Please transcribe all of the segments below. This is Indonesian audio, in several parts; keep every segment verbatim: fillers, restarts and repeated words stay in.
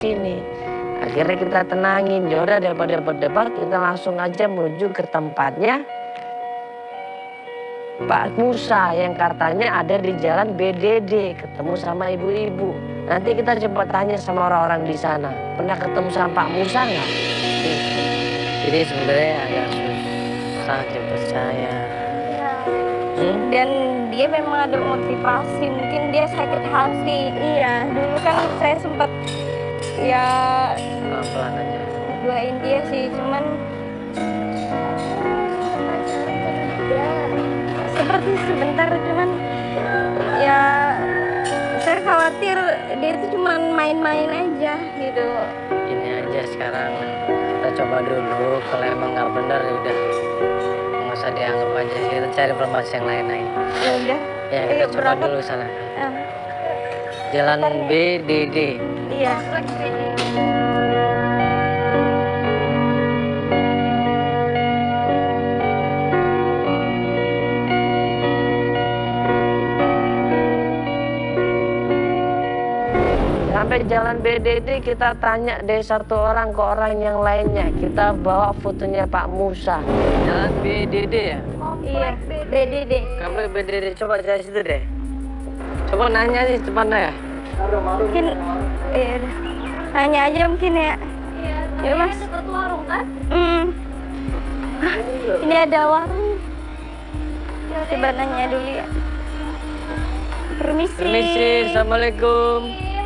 sini. Akhirnya kita tenangin, yaudah daripada berdebat kita langsung aja menuju ke tempatnya Pak Musa yang katanya ada di jalan B D D, ketemu sama ibu-ibu. Nanti kita coba tanya sama orang-orang di sana. Pernah ketemu sama Pak Musa nggak? Jadi sebenarnya agak susah dipercaya. Ya. Hmm? Dan dia memang ada motivasi, mungkin dia sakit hati. Iya, dulu kan saya sempat ya Pelan-pelan aja. doain dia sih, cuman seperti sebentar, cuman ya saya khawatir dia itu cuma main-main aja gitu. Ini aja sekarang kita coba dulu, kalau emang nggak benar ya udah nggak usah dianggap aja, kita cari informasi yang lain aja. Ya udah. Ya kita Ayo, coba berangkat. dulu sana. Eh, Jalan B D D. iya. Sampai jalan B D D kita tanya dari satu orang ke orang yang lainnya. Kita bawa fotonya Pak Musa. Jalan B D D ya? Iya, B D D. Komplek B D D, coba dari situ deh. Coba nanya sih depannya ya. Mungkin iya udah. Nanya aja mungkin ya. Iya, Ya, Mas. dekat warung kan? Hmm. Hah, ini ada warung. Coba nanya dulu ya. Permisi. Permisi, assalamualaikum.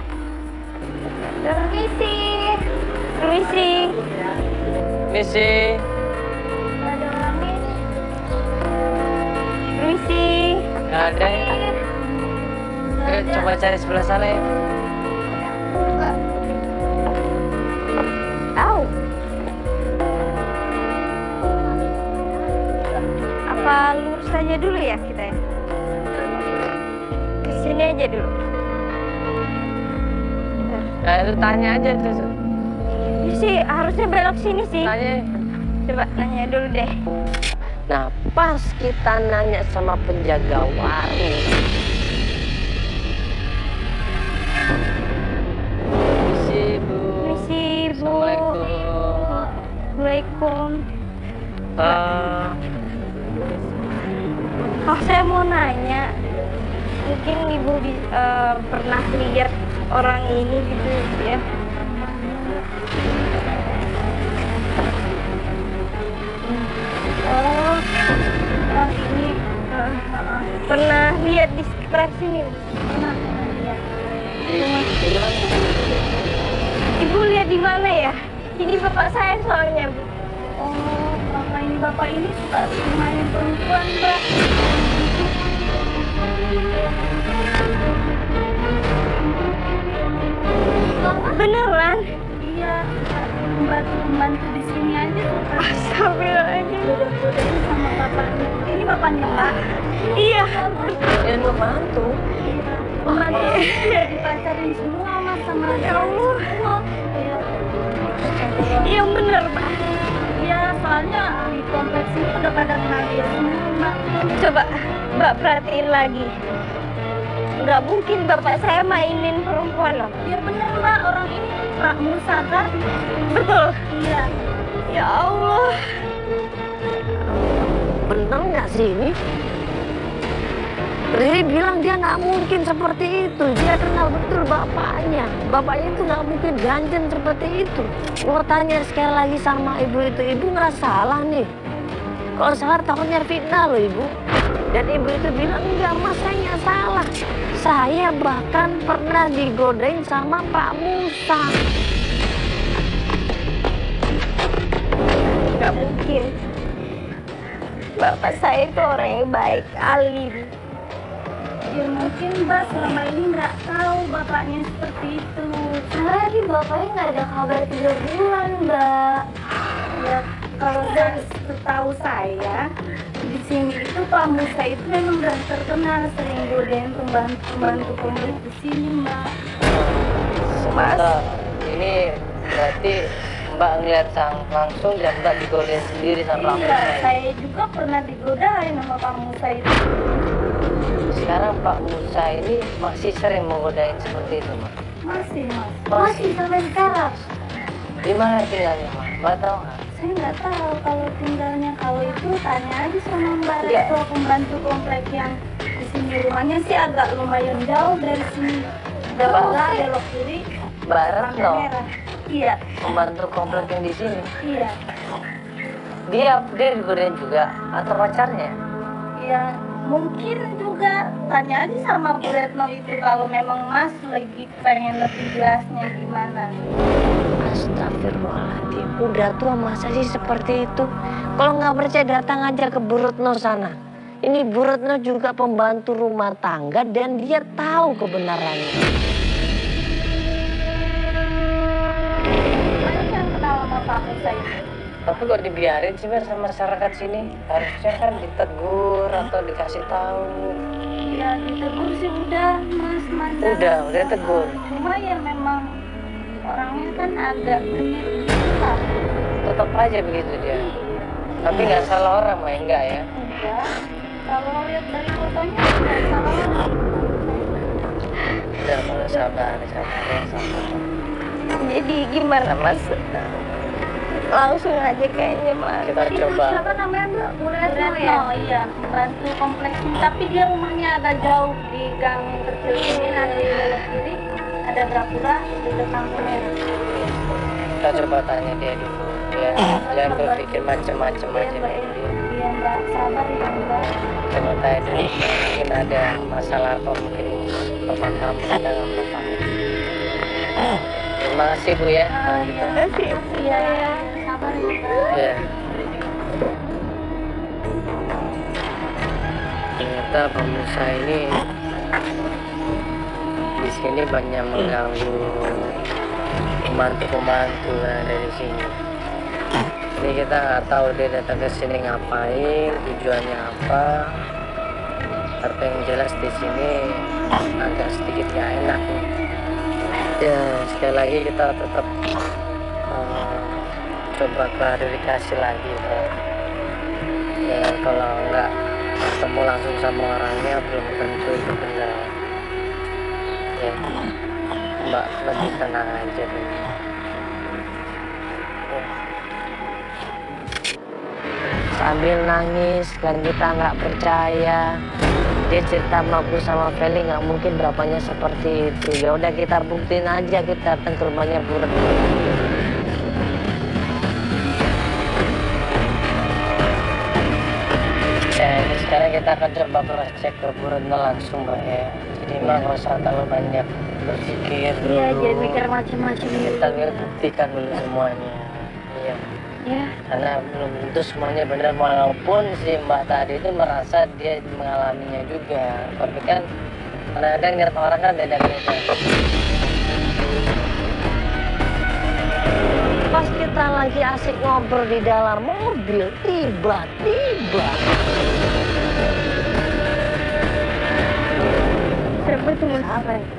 Permisi. Permisi. Permisi. Ada orang ini. Permisi. Nggak ada ya? Oke, coba cari sebelah sana ya. Tahu. Apa lurus aja dulu ya kita ya? Kesini aja dulu. Nah, itu tanya aja tuh. Ini sih harusnya belok sini sih. Tanya. Coba nanya dulu deh. Nah, pas kita nanya sama penjaga warung. Permisi, Bu. Permisi, Bu. Assalamualaikum. Waalaikumsalam. Eh, Oh, saya mau nanya. Mungkin Ibu bi- eh, pernah lihat orang ini gitu ya? Oh, orang ini eh, pernah lihat di sekitar sini? Pernah, pernah lihat. Ibu lihat di mana ya? Ini bapak saya soalnya, Bu. Oh, bapak ini bapak ini suka main perempuan, Mbak. Beneran? Iya, membantu membantu di sini aja suka. Astagfirullahaladzim. Goda-godain sama bapaknya. Ini bapaknya, Mbak. Iya. yang membantu. Membantu dipacarin semua mas sama Ya Allah. semua. Iya. Iya bener, Pak. Iya, soalnya di kompleks ini udah pada kenal dia semua, Mbak. Coba Mbak perhatiin lagi. Nggak mungkin bapak saya mainin perempuan loh. Iya bener, Mbak. Orang ini Pak Musa kan? Betul. Iya. Ya Allah. Bener nggak sih ini? Riri bilang dia nggak mungkin seperti itu. Dia kenal betul bapaknya. Bapaknya itu nggak mungkin ganjen seperti itu. Gua tanya sekali lagi sama ibu itu, ibu nggak salah nih. Kalau salah takutnya fitnah loh ibu. Dan ibu itu bilang enggak mas, saya nggak salah. Saya bahkan pernah digodain sama Pak Musa. Nggak mungkin. Bapak saya itu orang yang baik, alim. Ya mungkin Mbak selama ini nggak tahu bapaknya seperti itu. Karena di bapaknya nggak ada kabar tiga bulan, Mbak. Ya kalau dari setahu saya di sini itu Pak Musa itu memang udah terkenal sering godain pembantu pembantu pembantu di sini, Mbak. Mas. Sebentar, ini berarti Mbak ngeliat sang langsung dan Mbak digodain sendiri sama Pak Iya, Musa. saya juga pernah digodain sama Pak Musa itu. Sekarang Pak Musa ini masih sering menggodain seperti itu, Mbak. Masih mas. Masih sampai sekarang. Di mana tinggalnya, Mak? Mbak tahu nggak? Saya nggak tahu kalau tinggalnya, kalau itu tanya aja sama Mbak Iya. Retno, pembantu komplek yang di sini. Rumahnya sih agak lumayan jauh dari sini. Belok Oh. nggak, belok kiri. Barat lampu loh. merah. Iya, Pembantu komplek yang di sini. iya, Dia dia digodain juga atau pacarnya? iya. Mungkin juga tanya aja sama Bu Retno itu kalau memang Mas lagi pengen lebih jelasnya gimana. Astagfirullahaladzim, udah tua masa sih seperti itu? Kalau nggak percaya datang aja ke Bu Retno sana. Ini Bu Retno juga pembantu rumah tangga dan dia tahu kebenarannya. Saya kan kenal sama Pak Musa itu. Tapi kok dibiarin sih Ber sama masyarakat sini? Harusnya kan ditegur atau dikasih tahu. Ya ditegur sih udah Mas Mandan. Udah, udah tegur. Cuma ya memang orangnya kan agak genit gitu. Tetap aja begitu dia. Tapi nggak salah orang, Mah, enggak ya? Enggak. Kalau lihat dari fotonya nggak salah orang. Udah, mulai sabar, sabar, ya, sabar. Jadi gimana mas? Langsung aja kayaknya mas. Kita Itu coba. siapa namanya Mbak? Bu Retno ya? Iya, bantu kompleks ini. Tapi dia rumahnya agak jauh di gang kecil ini, nanti belok kiri ada gapura di depan merah. Kita coba tanya dia dulu. Ya, jangan berpikir macam-macam Iya aja Mbak, nih. ya. Iya Mbak, sabar ya Mbak. Coba tanya dulu. Mungkin ada masalah apa mungkin bapak kamu kita nggak tahu. Terima kasih Bu ya. Kalau gitu. Iya, ya. Sabar ya Mbak. Ya. Ternyata pemirsa ini di sini banyak mengganggu pembantu-pembantu yang ada di sini. Ini kita nggak tahu dia datang ke sini ngapain, tujuannya apa. Tapi yang jelas di sini agak sedikit gak enak. Ya sekali lagi kita tetap uh, coba klarifikasi lagi, Pak. Ya kalau nggak ketemu langsung sama orangnya belum tentu itu benar. Ya, Mbak lebih tenang aja dulu. Ya. Sambil nangis kan kita nggak percaya. Dia cerita sama aku sama Feli nggak mungkin bapaknya seperti itu. Ya udah kita buktiin aja, kita datang ke rumahnya Bu Retno. Ya ini sekarang kita akan coba cross check ke Bu Retno langsung, Mbak ya. Jadi Mbak nggak usah terlalu banyak berpikir dulu. Iya jangan mikir macam-macam gitu. Kita biar buktikan dulu semuanya. Iya. Ya. Karena belum tentu semuanya benar, walaupun si Mbak tadi itu merasa dia mengalaminya juga. Tapi kan kadang-kadang niat orang kan beda-beda. Pas kita lagi asik ngobrol di dalam mobil, tiba-tiba Siapa itu mas? Apa ya?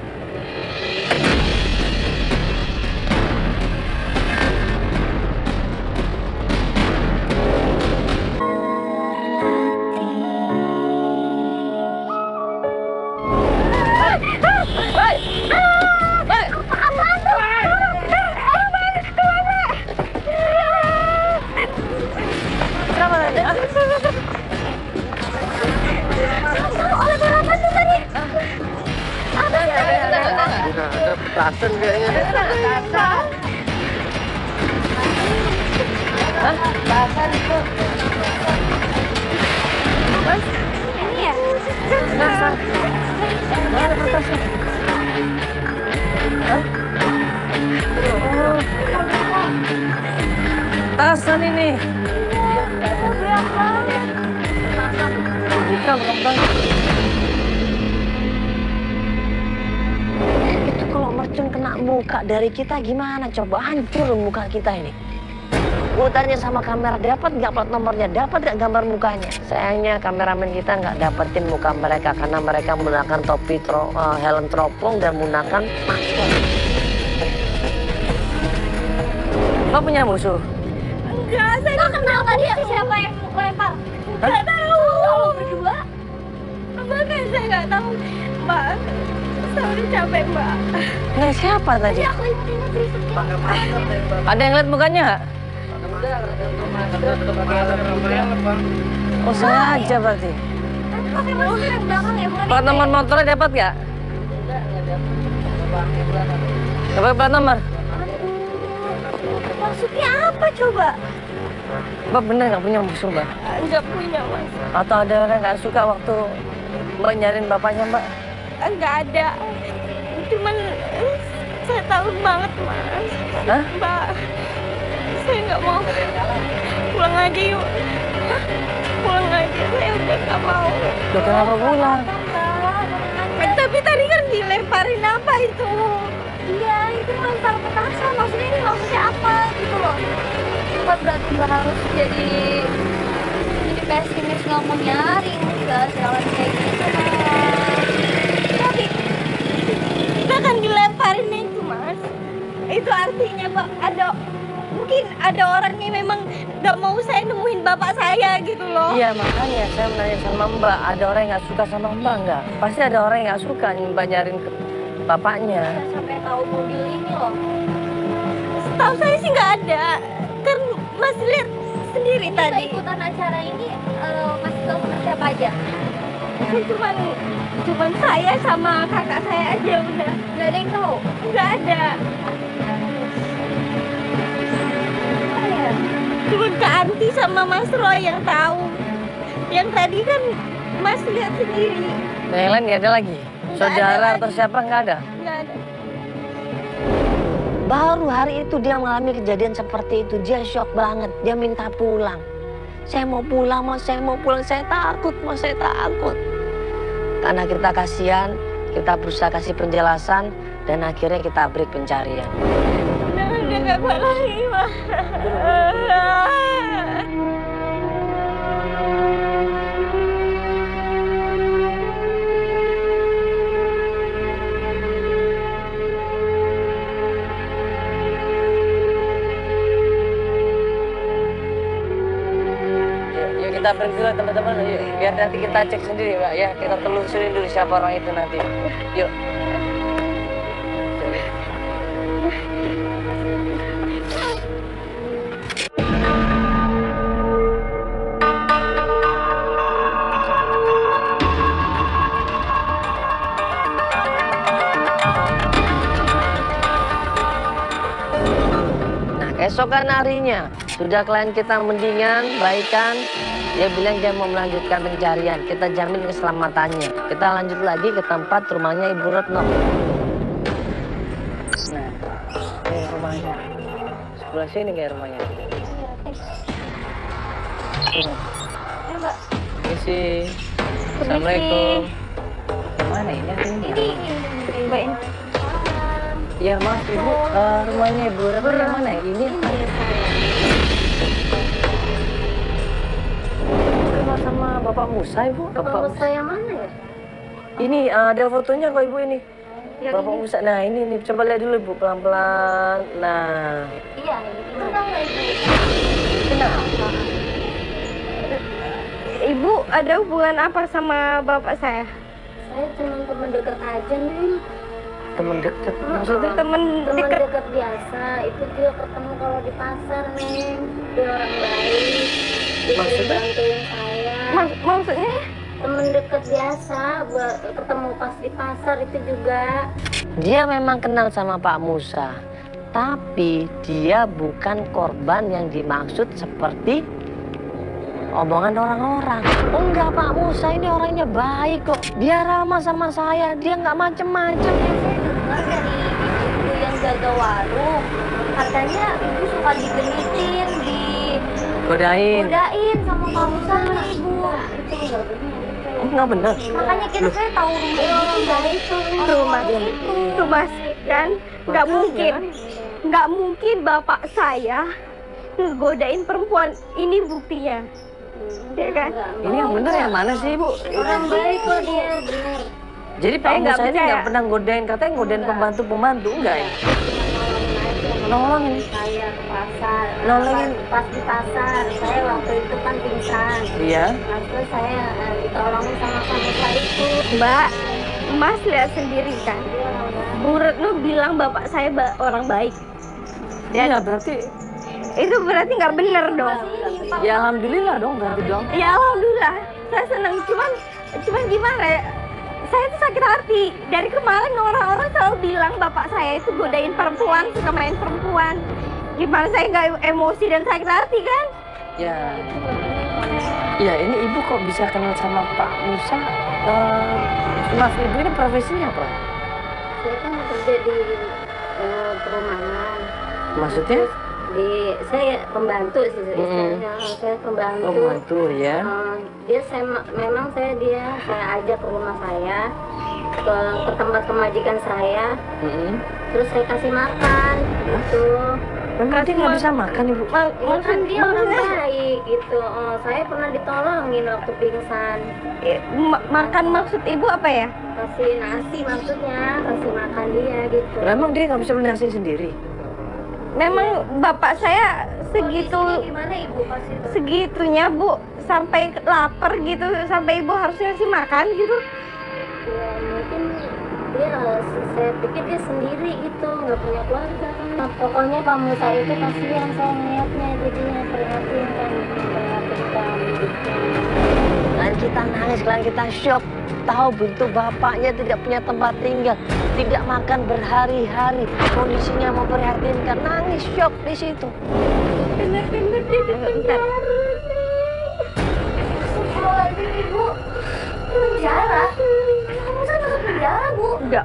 ada petasan kayaknya. Hah? Bahkan itu Mas, ini ya? Petasan. Mana petasan? Hah? Oh. Petasan ini. Bukan, bukan, bukan. Itu kalau mercun kena muka dari kita gimana? Coba hancur muka kita ini. Gue tanya sama kamera, dapat nggak plat nomornya, dapat nggak gambar mukanya? Sayangnya kameramen kita nggak dapetin muka mereka karena mereka menggunakan topi tro, uh, helm teropong dan menggunakan masker. Lo punya musuh? Enggak, saya nggak kenal tadi siapa yang lempar. Nggak tahu. Kalau berdua, bahkan saya nggak tahu. Mbak, Saya udah capek, Mbak. Nah, siapa tadi? Aku ingat-ingat itu. Ada yang lihat mukanya nggak? Oh, sengaja berarti. Tapi pakai masker yang belakang ya, bukan? Plat nomor motornya dapat nggak? Dapat plat nomor? Maksudnya apa coba? Mbak bener nggak punya musuh, Mbak? Enggak punya, Mas. Atau ada orang nggak suka waktu Mbak nyariin bapaknya, Mbak? Enggak ada. Cuman eh, saya takut banget, Mas. Hah? Mbak, saya nggak mau. Pulang aja yuk. Pulang aja, saya udah nggak mau. Loh, kenapa pulang? Eh, tapi tadi kan dilemparin apa itu? Iya, itu lempar petasan. Maksudnya ini maksudnya apa gitu loh? Bukan berarti Mbak harus jadi jadi pesimis nggak mau nyari enggak jalan kayak gitu, Mas. Tapi kita kan dilemparin itu, Mas. Itu artinya Pak ada mungkin ada orang yang memang nggak mau saya nemuin bapak saya gitu loh. Iya, makanya saya menanya sama Mbak, ada orang yang nggak suka sama Mbak nggak? Pasti ada orang yang nggak suka Mbak nyariin ke bapaknya. Saya sampai tahu mobil ini loh. Setahu saya sih nggak ada. Kan Mas lihat sendiri Ini tadi. ikutan acara ini uh, masih tahu sama siapa aja? Kan cuman cuman saya sama kakak saya aja udah. Nggak ada yang tahu. Nggak ada. Apa ya? Cuman Kak Anti sama Mas Roy yang tahu. Yang tadi kan Mas lihat sendiri. Nah, yang lain nggak ada lagi? Nggak Saudara ada atau lagi. siapa nggak ada? Nggak ada. Baru hari itu dia mengalami kejadian seperti itu, dia shock banget, dia minta pulang. Saya mau pulang, mas, saya mau pulang, saya takut, mas, saya takut. Karena kita kasihan, kita berusaha kasih penjelasan, dan akhirnya kita break pencarian. Udah udah nggak kuat lagi, Mas. Yuk kita break dulu teman-teman, yuk, biar nanti kita cek sendiri, Mbak, ya. Kita telusurin dulu siapa orang itu nanti. Yuk. Nah, keesokan harinya, sudah klien kita mendingan, baikan, dia bilang dia mau melanjutkan pencarian. Kita jamin keselamatannya. Kita lanjut lagi ke tempat rumahnya Ibu Retno. Nah, ini rumahnya. Sebelah sini kayak rumahnya. Ini. Misi. Assalamualaikum. Mana ini? Ini Mbak ini. Ya, Mas, Ibu, eh, rumahnya Ibu Retno yang mana? Ini rumah sama Bapak Musa, Ibu. Bapak Musa yang mana ya? Ini eh, ada fotonya kok, Ibu, ini. Yang Bapak ini. Musa. Nah, ini nih, coba lihat dulu, Ibu, pelan-pelan. Nah, Iya, itu tahu nggak Ibu? kenapa? Ibu ada hubungan apa sama bapak saya? Saya cuma teman dekat aja nih. Temen deket, maksudnya? Temen Teman dekat. dekat biasa. Itu dia ketemu kalau di pasar nih. Dia orang baik. Dia Maksudnya? bantuin saya. Mak maksudnya? Teman dekat biasa. Buat ketemu pas di pasar itu juga. Dia memang kenal sama Pak Musa. Tapi dia bukan korban yang dimaksud seperti omongan orang-orang. Oh, enggak, Pak Musa ini orangnya baik kok. Dia ramah sama saya, dia nggak macem-macem. Dengar dari ibu yang jaga warung. Katanya ibu suka digenitin, Godain. digodain sama Pak Musa nih, Ibu. Itu nggak benar. Oh, nggak bener. Makanya kita saya tahu rumah itu dari itu. Tuh Mas, tuh Mas, kan nggak mungkin, nggak mungkin bapak saya ngegodain perempuan. Ini buktinya, ya kan? Ini yang bener yang mana sih, Ibu? Orang baik kok dia, benar. Jadi Pak Saya nggak Musa ini percaya. nggak pernah godain, katanya godain pembantu-pembantu, enggak ya? Nolongin. Saya ke pasar. Nolongin. Pas, pas di pasar, saya waktu itu kan pingsan. Iya. Lalu saya eh, ditolongin sama Pak Musa itu. Mbak, Mas lihat sendiri kan, Bu Retno bilang bapak saya ba- orang baik. Iya, berarti Itu berarti nggak bener dong. ya alhamdulillah dong berarti dong. Ya alhamdulillah, saya senang. Cuman, cuman gimana ya? Saya tuh sakit hati. Dari kemarin orang-orang selalu bilang bapak saya itu godain perempuan, suka main perempuan. Gimana saya nggak emosi dan sakit hati kan? Ya. Ya, ini ibu kok bisa kenal sama Pak Musa? Eh, maaf, ibu ini profesinya apa? Saya kan kerja di eh, perumahan. Maksudnya? Di saya pembantu sih istilahnya. Saya pembantu. Oh, mantu ya. Eh, dia saya memang saya dia saya ajak ke rumah saya, ke, ke tempat kemajikan saya, Mm-mm. terus saya kasih makan gitu. Memang dia nggak bisa makan, ibu? Ma- Ya kan dia orang maksudnya- baik gitu. Eh, saya pernah ditolongin waktu pingsan. Eh, ma- makan maksud ibu apa ya? Kasih nasi maksudnya, kasih makan dia gitu. Memang dia nggak bisa beli nasi sendiri. Memang bapak saya segitu Gimana ibu pas itu? segitunya Bu, sampai lapar gitu, sampai ibu harus ngasih makan gitu. Ya mungkin dia, saya pikir dia sendiri gitu, nggak punya keluarga kan. Nah, pokoknya Pak Musa itu kasihan saya ngeliatnya, jadinya prihatin kan, prihatin kan hidupnya. Klien kita nangis, klien kita shock. Tahu bentuk bapaknya tidak punya tempat tinggal, tidak makan berhari-hari, kondisinya memprihatinkan, nangis shock di situ. Bener-bener dia di penjara. Astagfirullahaladzim ibu, penjara? Pak Musa masuk penjara bu? Enggak.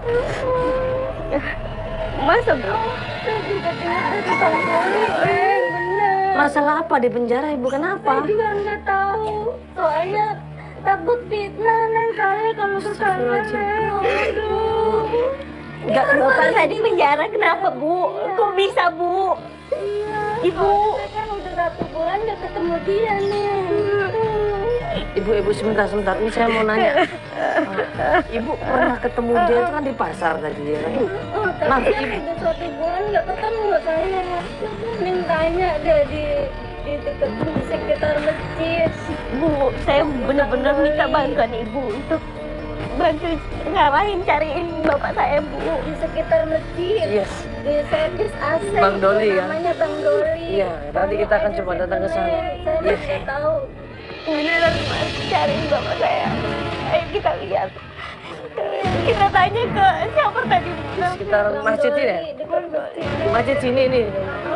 Masa Bu? Saya juga dengar dari Bang Doli, eh bener. Masalah apa di penjara, ibu? Kenapa? Saya juga nggak tahu. Soalnya takut fitnah nih saya kalau ke sana. Aduh. Enggak, Bapak saya di penjara kenapa Bu? Kok bisa Bu? Ibu. Saya kan udah satu bulan nggak ketemu dia nih. Ibu, ibu sebentar, sebentar. Ini saya mau nanya. Uh, ibu pernah ketemu dia itu kan di pasar tadi ya? Oh, Maaf, tapi ibu. udah satu bulan nggak ketemu saya. Mintanya ada di di dekat di sekitar masjid. Bu, saya benar-benar minta bantuan ibu untuk bantu ngarahin cariin bapak saya Bu di sekitar masjid. Iya. Di servis A C. Bang Doli, kan? Namanya Bang Doli. Iya, nanti kita akan coba datang ke sana. Saya Iya. nggak tahu. Beneran Mas, cariin bapak saya. Ayo kita lihat. Kita tanya ke siapa tadi? Sekitar masjid ini ya? Dekat masjid. Masjid sini nih.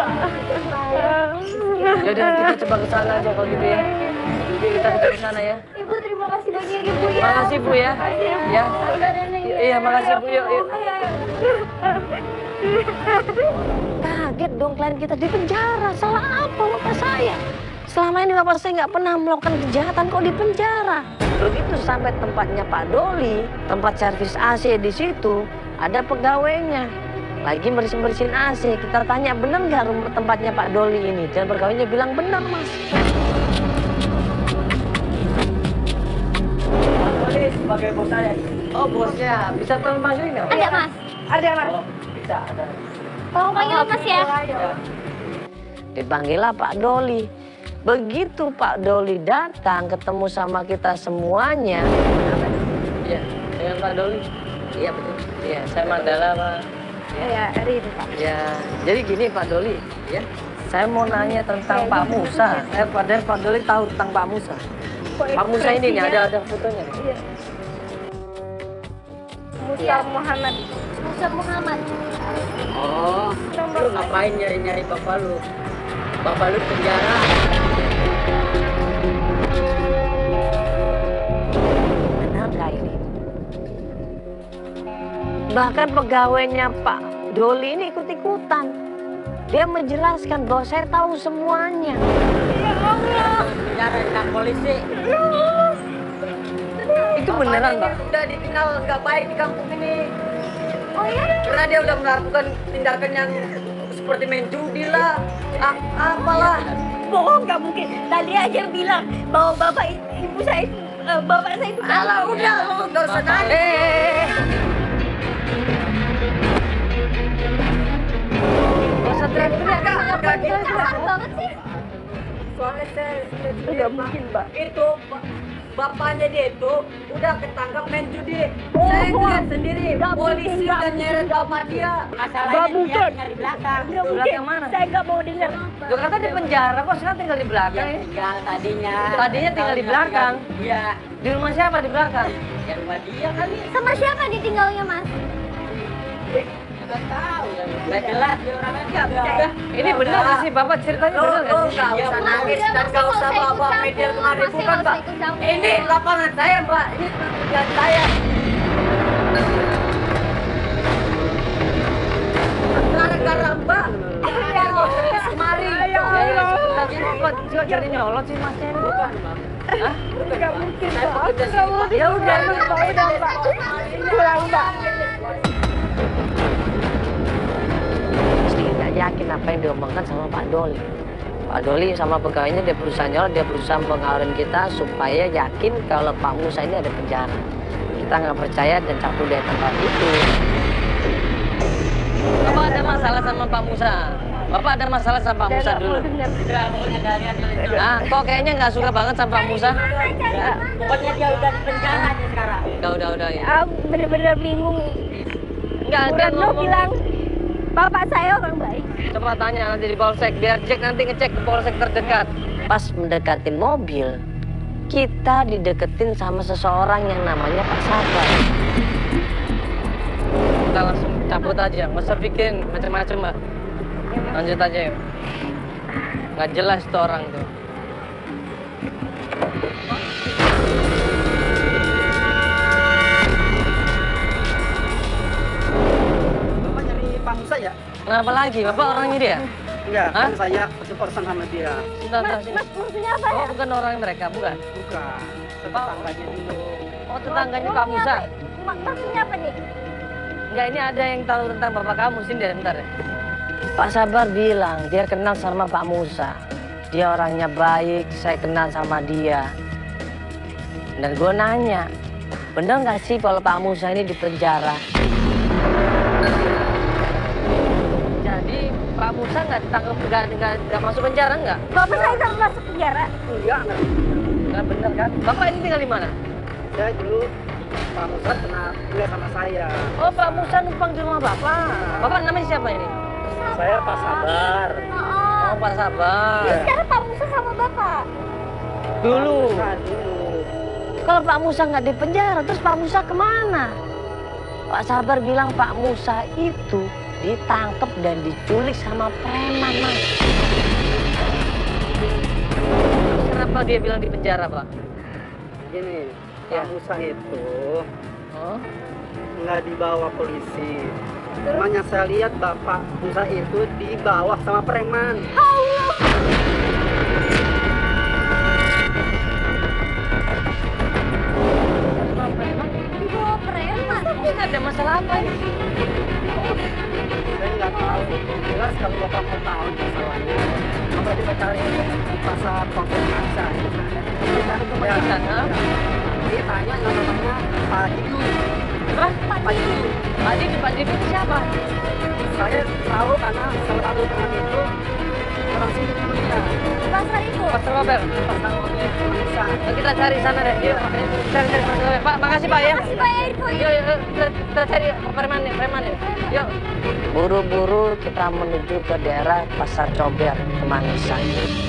Yaudah kita coba ke sana aja kalau gitu ya. Oke, kita coba ke sana ya. Ibu terima kasih banyak Ibu ya. Makasih Bu ya. Ya. Iya, makasih Bu. Yuk, yuk. Kaget dong klien kita di penjara. Salah apa bapak saya? Selama ini bapak saya nggak pernah melakukan kejahatan, kok di penjara. Begitu sampai tempatnya Pak Doli, tempat servis A C di situ, ada pegawainya. Lagi bersihin-bersihin A C. Kita tanya, bener nggak rumah tempatnya Pak Doli ini? Dan pegawainya bilang, bener Mas. Pak Doli sebagai bos saya. Oh bosnya, bisa tolong panggilin nggak? Ada Mas. Ada Mas. Oh, bisa, ada. Tolong panggil Mas ya. Dipanggillah Pak Doli. Begitu Pak Doli datang ketemu sama kita semuanya. Iya, dengan Pak Doli. Iya betul. Iya, saya Mandala Pak. Ya, hari ini Pak. Ya, jadi gini Pak Doli, ya. Saya mau nanya tentang Pak Musa. Saya padahal Pak Doli tahu tentang Pak Musa. Pak Musa ini nih, ada ada fotonya. Iya. Musa Muhammad. Musa Muhammad. Oh, lu ngapain nyari-nyari bapak lu? Bapak lu penjara. Benar nggak ini? Bahkan pegawainya Pak Doli ini ikut-ikutan. Dia menjelaskan bahwa saya tahu semuanya. Ya Allah. Penjara dengan polisi. Itu beneran, Mbak? Udah dikenal nggak baik di kampung ini. Oh ya? Karena dia udah melakukan tindakan yang seperti main judi lah, ah, apalah. Bohong nggak mungkin. Tadi aja bilang bahwa bapak ibu saya itu, eh, bapak saya itu. Alah udah, lu nggak usah nanya. Eh, nggak usah teriak-teriak, Kak. Udah di Kasar banget sih. soalnya saya Nggak mungkin Mbak. itu Pak, bapaknya dia itu udah ketangkap main judi. Saya lihat sendiri, polisi udah nyeret bapak dia. Gak mungkin. Di belakang. Gak mungkin. Belakang mana? Saya gak mau dengar. Lu kata di penjara kok, sekarang tinggal di belakang ya? Tinggal tadinya. Tadinya tinggal di belakang. Iya. Di rumah siapa di belakang? Ya rumah dia kali. Sama siapa ditinggalnya, Mas? Nggak tahu. Nggak jelas dia orangnya dia. Udah, ini benar nggak sih Bapak ceritanya Lu, benar lu nggak sih? nggak Iya, usah benar. nangis dan nggak usah bawa media kemari, bukan Pak. Ini lapangan saya Mbak, ini pekerjaan saya. Gara-gara Mbak, ini yang mau kemari. Ya, ya, sebentar. Kok kok jadi nyolot sih Mas ini bukan Bang? Hah? Gak mungkin, Saya Pak. bekerja Gak sih. mungkin. Ya udah, Pak. Udah, Pak. Pulang, Pak. Mesti nggak yakin apa yang diomongkan sama Pak Doli. Pak Doli sama pegawainya dia berusaha nyolot, dia berusaha pengaruhin kita supaya yakin kalau Pak Musa ini ada penjara. Kita nggak percaya dan cabut dari tempat itu. Bapak ada masalah sama Pak Musa? Bapak ada masalah sama Pak Musa dulu? Ah, kok kayaknya nggak suka banget sama Pak Musa? Pokoknya dia udah di penjara nih sekarang. Udah, udah, udah ya. Aku bener-bener bingung. Nggak ada Reno ngomong. bilang, bapak saya orang baik. Coba tanya nanti di polsek, biar Jack nanti ngecek ke polsek terdekat. Pas mendekatin mobil, kita dideketin sama seseorang yang namanya Pak Sabar. Kita langsung cabut aja, nggak usah bikin macam-macam Mbak. Lanjut aja yuk. Nggak jelas tuh orang tuh. Bapak nyari Pak Musa ya? Kenapa lagi? Bapak orangnya dia? Enggak, Hah? kan saya urusan sama dia. Sebentar, sebentar, Mas, sini. mas, maksudnya apa ya? Oh, bukan orang mereka, bukan? Bukan, tetangganya dulu. Oh, tetangganya Pak Musa. Mak- Maksudnya apa nih? Enggak, ini ada yang tahu tentang bapak kamu. Sini deh, bentar ya. Pak Sabar bilang dia kenal sama Pak Musa. Dia orangnya baik, saya kenal sama dia. Dan gue nanya, bener nggak sih kalau Pak Musa ini di penjara? Jadi Pak Musa nggak ditangkap, nggak, nggak, nggak masuk penjara nggak? Bapak saya nggak masuk penjara. Enggak, enggak. Nggak bener kan? Bapak ini tinggal di mana? Saya dulu Pak Musa kenal tinggal sama saya. Oh, Pak Musa numpang di rumah Bapak. Bapak namanya siapa ini? Saya Pak Sabar. Oh, Pak Sabar. Sekarang Pak Musa sama bapak. Dulu. Musa dulu. Kalau Pak Musa nggak di penjara, terus Pak Musa kemana? Pak Sabar bilang Pak Musa itu ditangkap dan diculik sama preman, Mas. Kenapa dia bilang di penjara, Pak? Gini, Ya. Pak Musa itu Oh, nggak dibawa polisi. Cuman yang saya lihat Bapak Musa itu dibawa sama preman. Dibawa preman. tapi nggak ada masalah apa ini? Saya nggak tahu. Jelas kalau Bapak mau tahu masalahnya, Bapak coba cari pasar konfirmasi. Ya, sana. Dia tanya yang namanya Pak Didu. Apa? Pak Didu. Pak Didi, Pak Didi itu siapa? Saya tahu karena salah satu teman itu orang sini punya Pasar itu. Pastor Robert. pasar Indonesia. Yuk, kita cari sana deh. Yuk, cari cari Pastor Robert. Pak, makasih Pak ya. Makasih Pak ya infonya. Yuk, yuk, yuk, kita, kita cari preman nih, preman nih. Yuk. Buru-buru kita menuju ke daerah Pasar Cober, Kemangisan.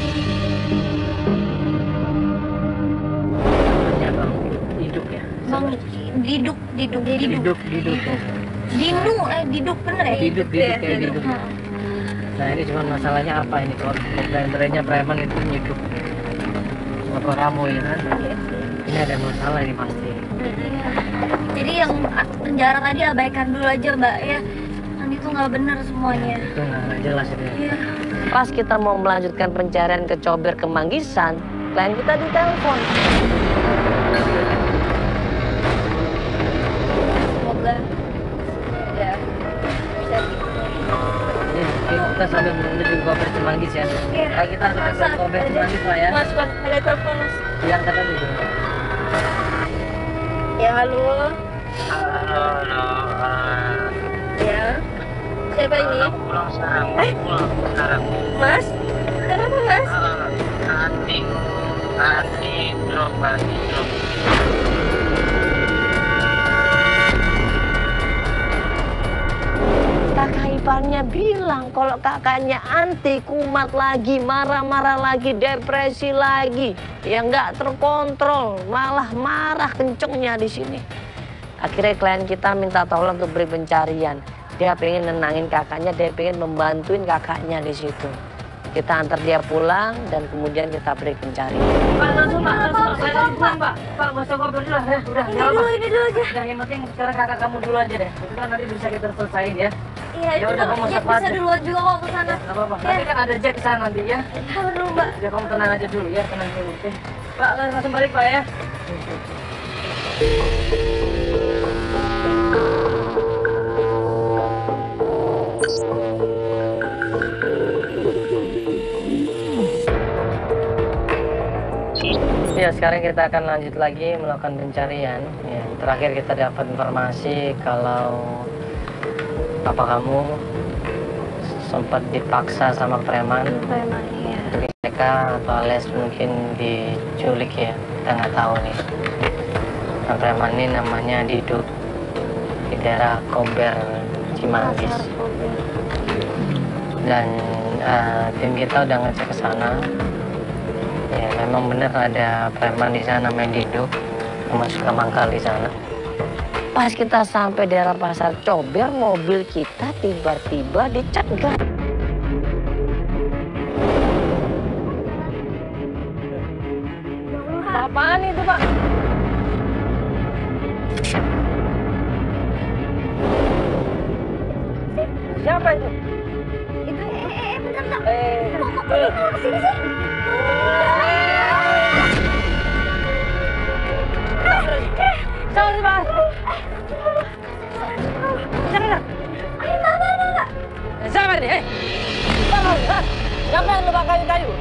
Ya, Bang. Hidup ya. Bang, diduk, diduk, diduk. Hidup, hidup ya. Dindu, eh diduk bener ya? Hidup, hidup ya, Diduk. hidup. Nah, ini cuma masalahnya apa ini? Kalau brand-brandnya preman itu hidup. Bapak kamu ya kan? Ini ada masalah ini pasti. Iya. Jadi yang penjara tadi abaikan dulu aja Mbak ya. Kan itu nggak benar semuanya. Itu nggak nggak jelas itu. Iya. Pas kita mau melanjutkan pencarian ke Cober Kemanggisan, klien kita ditelepon. Semoga ya bisa Ini kita sambil menuju Cober Kemanggis ya. Iya. Pak, kita harus ke Mas, Cober ada- Kemanggis Pak ya. Mas, Mas, ada telepon Mas. Yang kata dulu. Ya halo. Halo, halo, halo. Ya. Siapa ini? Aku pulang sekarang, aku pulang sekarang. Mas? Kenapa Mas? Halo, nanti, nanti drop, nanti drop. iparnya bilang kalau kakaknya anti kumat lagi, marah-marah lagi, depresi lagi, ya nggak terkontrol, malah marah kencengnya di sini. Akhirnya klien kita minta tolong untuk beri pencarian. Dia pengen nenangin kakaknya, dia pengen membantuin kakaknya di situ. Kita antar dia pulang dan kemudian kita beri pencarian. Pak, langsung Pak, langsung. Saya lagi pulang Pak. Pak, nggak usah ngobrol dulu lah ya. Udah, Ini dulu, ini dulu aja. Udah, yang penting sekarang kakak kamu dulu aja deh. Itu kan nanti bisa kita selesaiin ya. Iya, Ya itu udah, kan kamu Jack sabar bisa aja. duluan juga kok ke sana. Ya, nggak apa-apa. Nanti kan ada Jack kesana nanti ya. Sabar dulu, Mbak. Ya kamu tenang aja dulu ya, tenang dulu. Oke. Pak, langsung balik Pak ya. Ya, sekarang kita akan lanjut lagi melakukan pencarian. Ya, terakhir kita dapat informasi kalau papa kamu sempat dipaksa sama preman. Preman, iya. Mungkin mereka atau alias mungkin diculik ya, kita nggak tahu nih. Nah, preman ini namanya Didu di daerah Kober, Cimanggis. Dan uh, tim kita udah ngecek ke sana. Ya, memang benar ada preman di sana namanya Didu yang suka mangkal di sana. Pas kita sampai daerah Pasar Cober, mobil kita tiba-tiba dicegat. Apaan itu Pak? Siapa itu? Itu, eh, eh, eh, bentar, bentar. Eh, Kok kok kok mau kesini sih? Siapa sih Pak? Siapa? Ayo, Mbak, Mbak, Mbak. Siapa ini? Eh, siapa? Hah? Siapa yang lu bakal kayu?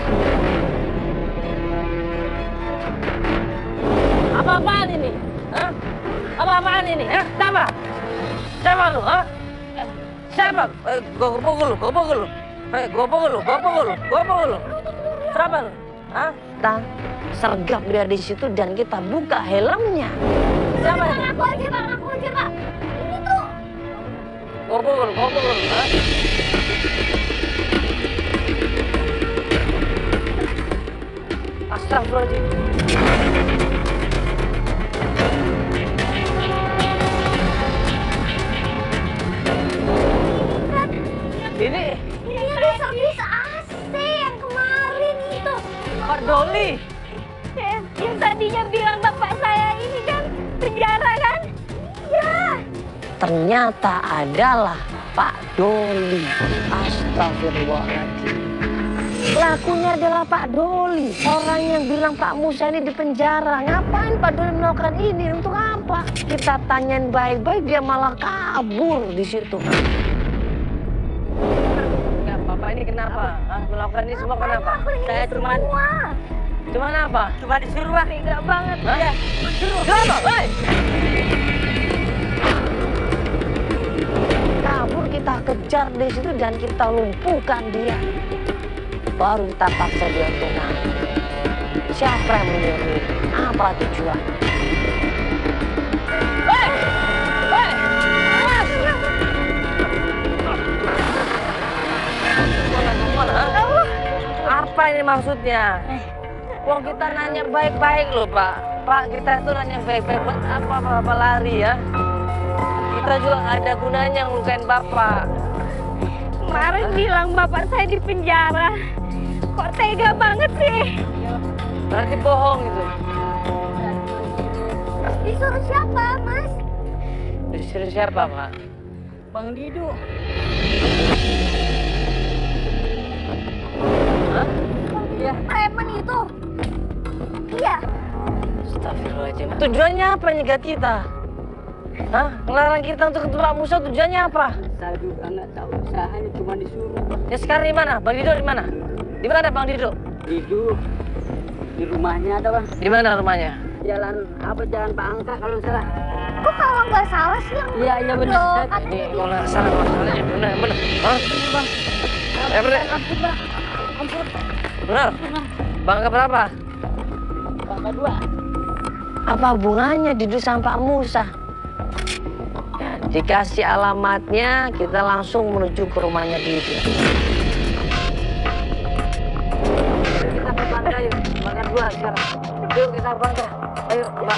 Apa-apaan ini? Hah? Apa-apaan ini? Hah? Siapa? Siapa lu? Hah? Siapa? Eh, gua pukul lu, gua pukul lu. Eh, gua pukul lu, gua pukul lu, gua pukul lu. Siapa lu? Hah? Kita sergap dia di situ dan kita buka helmnya. Siapa? Bang, aku aja, Bang, aku aja, Pak. Ini tuh. Gua pukul lu, gua pukul lu. Hah? Astagfirullahaladzim. Ini Ini tuh servis A C yang kemarin itu. Pak Doli. Eh, yang tadinya bilang bapak saya ini kan penjara kan? Iya. Ternyata adalah Pak Doli. Astagfirullahaladzim. Pelakunya adalah Pak Doli. Orang yang bilang Pak Musa ini di penjara. Ngapain Pak Doli melakukan ini? Untuk apa? Kita tanyain baik-baik, dia malah kabur di situ. Enggak, Bapak ini kenapa? Hah? Melakukan ini semua kenapa? Saya cuman Cuman apa? cuma disuruh Pak. Tega banget. Hah? Ya. Kenapa? Hei! Kabur, kita kejar di situ dan kita lumpuhkan dia. Baru kita paksa dia untuk ngaku. Siapa yang menyuruh? Apa tujuan? Hei! Hei! Mas! Kemana, kemana? Hah? Apa ini maksudnya? Wong kita nanya baik-baik loh Pak. Pak, kita itu nanya baik-baik buat apa Bapak lari ya? Kita juga nggak ada gunanya ngelukain Bapak. Kemarin bilang bapak saya di penjara. Kok tega banget sih? Berarti bohong itu. Disuruh siapa, Mas? Disuruh siapa Pak? Bang Didu. Hah? Iya. Preman itu. Iya. Astagfirullahaladzim. Tujuannya apa nyegat kita? Hah? Ngelarang kita untuk ketemu Pak Musa tujuannya apa? Saya juga nggak tahu, saya hanya cuma disuruh. Ya sekarang di mana? Bang Dido di mana? Di mana Bang Dido? Tidur di rumahnya ada bang. Di mana rumahnya? Jalan apa jalan Pak Angka kalau nggak salah. Kok kalau nggak salah sih yang Iya iya benar. Loh, kan Ini kalau nggak salah masalahnya benar benar. Hah? Ya benar. Ampun bang. Ampun. Benar. Bangka berapa? Bangka dua. Apa hubungannya Didu sama Pak Musa? Ya, Dikasih alamatnya, kita langsung menuju ke rumahnya Didu. Kita berlangkah yuk, makan dua sekarang. Yuk kita berlangkah, ayo Mbak.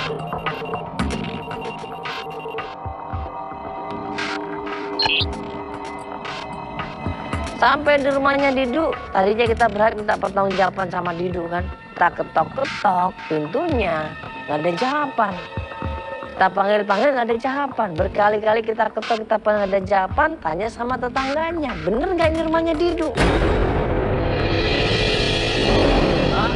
Sampai di rumahnya Didu, tadinya kita berharap minta pertanggungjawaban sama Didu kan. Kita ketok-ketok pintunya, nggak ada jawaban. Kita panggil-panggil nggak ada jawaban. Berkali-kali kita ketok, kita panggil nggak ada jawaban. Tanya sama tetangganya, bener nggak ini rumahnya Didu? Pak,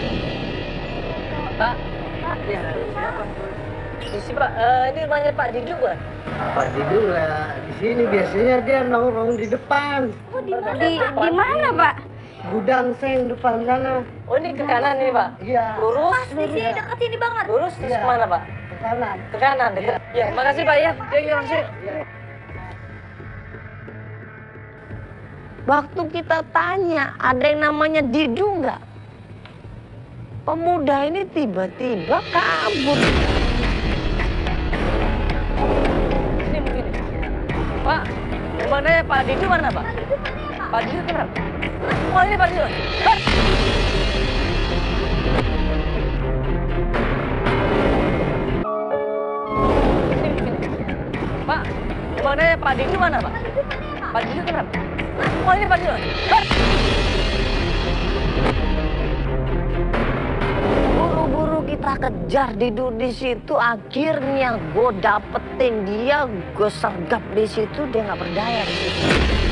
Pak, Pak, ya, isi Pak, uh, ini rumahnya Pak Didu kan? Pak Didu nggak di sini, biasanya dia nongkrong di depan. Oh, di mana? Di, di mana, Pak? Gudang seng depan sana. Oh ini ke kanan nih Pak? Iya. Lurus? Pas di sini dekat sini banget. Lurus terus Iya. kemana Pak? Ke kanan. Ke kanan, dekat. Ya, makasih Pak ya. Ya, ya, langsung. Waktu kita tanya, ada yang namanya Didu nggak? Pemuda ini tiba-tiba kabur. Sini mungkin. Pak, mana ya Pak Didu mana Pak? Pak Didu kenapa? Oh ini Pak Didu. Hah? Pak, mana ya Pak Didu mana Pak? Pak Didu kenapa? Oh ini Pak Didu. Hah? Buru-buru kita kejar Didu di situ, akhirnya gue dapetin dia, gue sergap di situ, dia nggak berdaya di situ.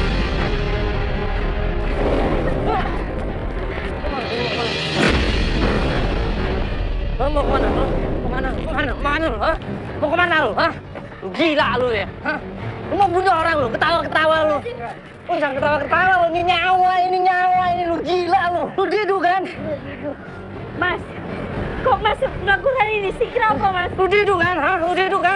Lo mau kemana? Lo kemana? Kemana? Kemana lo? Hah? Mau kemana lo? Hah? Lu gila lu ya? Hah? Lu mau bunuh orang lu? Ketawa-ketawa lu? Lu jangan ketawa-ketawa lu, ini nyawa, ini nyawa, ini lu gila lu. Lu Didu kan? Mas, kok Mas melakukan ini sih? Kenapa Mas? Lu Didu kan? Hah? Lu Didu kan?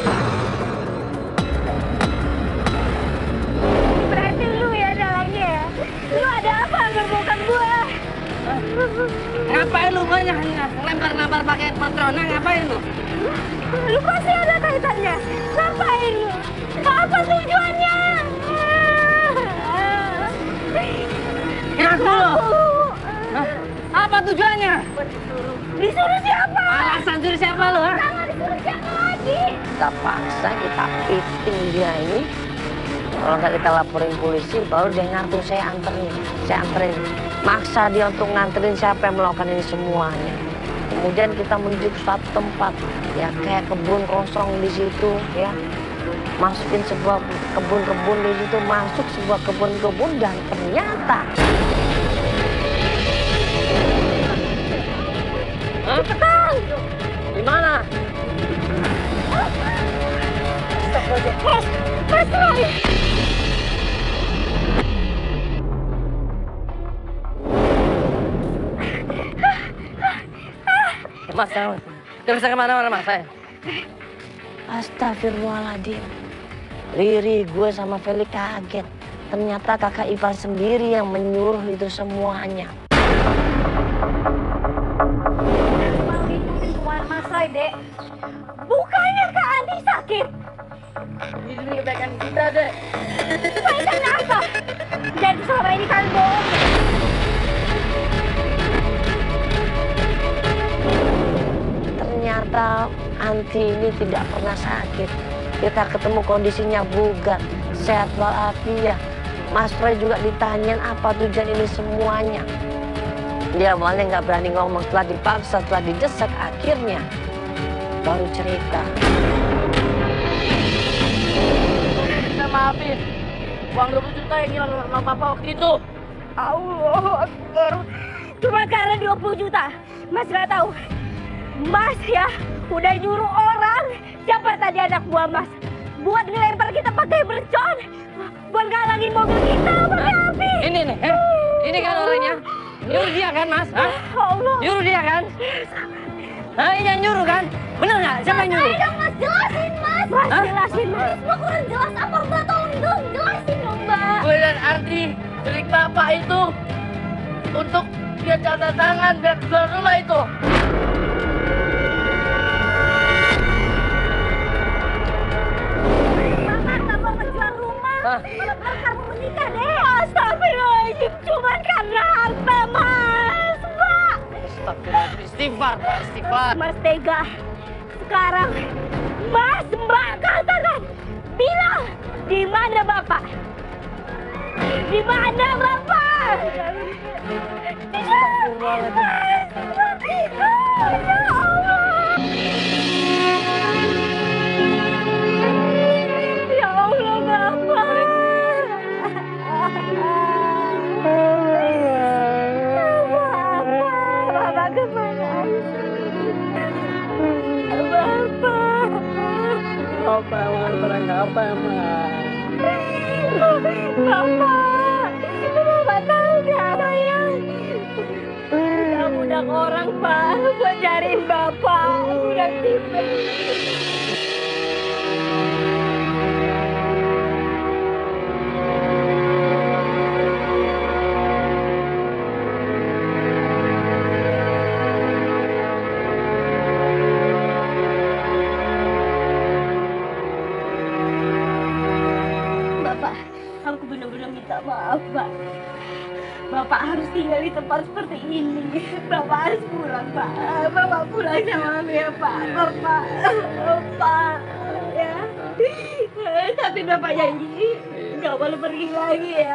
Berarti lu ya dalangnya ya? Lu ada apa gerbongkan gua? Ngapain lu banyak lempar-lempar pakai patrona? Ngapain lu? Lu pasti ada kaitannya. Ngapain lu? Apa tujuannya? Ngaku lu! Hah? Apa tujuannya? Disuruh siapa? Alasan suruh siapa lu? Hah? Jangan disuruh siapa lagi? Kita paksa, kita piting dia ini. Kalau nggak kita laporin polisi, baru dia ngaku saya anterin, saya anterin. Maksa dia untuk nganterin siapa yang melakukan ini semuanya. Kemudian kita menuju ke suatu tempat, ya kayak kebun kosong di situ, ya. Masukin sebuah kebun-kebun di situ, masuk sebuah kebun-kebun dan ternyata. Cepetan! Di mana? Mas, Mas Roy! Mas, gak bisa kemana-mana mas saya. Astagfirullahaladzim. Riri, gue sama Feli kaget. Ternyata kakak Ivan sendiri yang menyuruh itu semuanya. Mas Roy, Dek. Bukannya Kak Andi sakit? Ini kebaikan kita, Dek. Kebaikan apa? Jadi selama ini kalian bohong. Ternyata Anti ini tidak pernah sakit. Kita ketemu kondisinya bugar, sehat walafiat. Mas Roy juga ditanyain apa tujuan ini semuanya. Dia awalnya nggak berani ngomong, setelah dipaksa, setelah didesak, akhirnya baru cerita. Saya maafin. Uang dua puluh juta yang hilang sama papa waktu itu. Allah Akbar. Cuma karena dua puluh juta. Mas nggak tahu. Mas ya udah nyuruh orang, siapa tadi anak buah Mas, buat ngelempar kita pakai mercon, buat ngalangin mobil kita pakai api. Ini nih, eh? Ini kan orangnya. Nyuruh dia kan, Mas? Hah? Allah. Nyuruh dia kan? Hah, ini yang nyuruh kan? Bener nggak? Siapa yang nyuruh? Ayo dong Mas, jelasin Mas. Mas, Hah? jelasin Mas. Semua kurang jelas apa Mbak? Tolong dong, jelasin dong Mbak. Gue dan Ardi milik bapak itu untuk dia tanda tangan biar jual rumah itu. Hah? Malah kamu menikah deh. Astagfirullahaladzim, cuma karena harta mas, Mbak. Astagfirullahaladzim, istighfar, Pak, istighfar. Mas tega. Sekarang Mas Mbak katakan, bilang di mana Bapak? Di mana Bapak? Ya Allah Bapak. Bapak kemana? Bapak. Apa emang barang apa emang? Bapak, Bapak tahu nggak sayang? Budak-budak orang Pak, buat cariin Bapak, budak tipe. Bapak, aku benar-benar minta maaf, Pak. Bapak harus tinggal di tempat seperti ini. Bapak harus pulang, Pak. Bapak pulang sama Mami ya, Pak. Bapak, Bapak, ya. Tapi Bapak janji nggak boleh pergi lagi ya.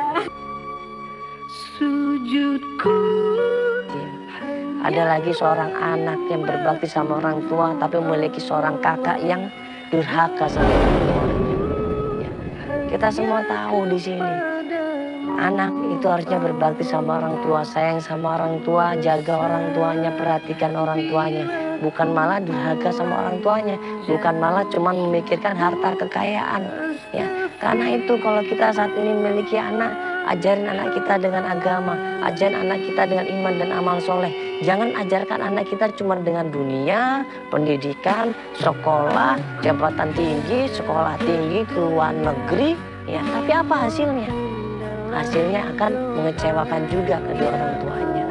Ada lagi seorang anak yang berbakti sama orang tua tapi memiliki seorang kakak yang durhaka sama orang tuanya. Ya. Kita semua tahu di sini anak itu harusnya berbakti sama orang tua, sayang sama orang tua, jaga orang tuanya, perhatikan orang tuanya, bukan malah durhaka sama orang tuanya, bukan malah cuma memikirkan harta kekayaan. Ya, karena itu kalau kita saat ini memiliki anak, ajarin anak kita dengan agama, ajarin anak kita dengan iman dan amal soleh. Jangan ajarkan anak kita cuma dengan dunia, pendidikan, sekolah, jabatan tinggi, sekolah tinggi, ke luar negeri. Ya, tapi apa hasilnya? Hasilnya akan mengecewakan juga kedua orang tuanya.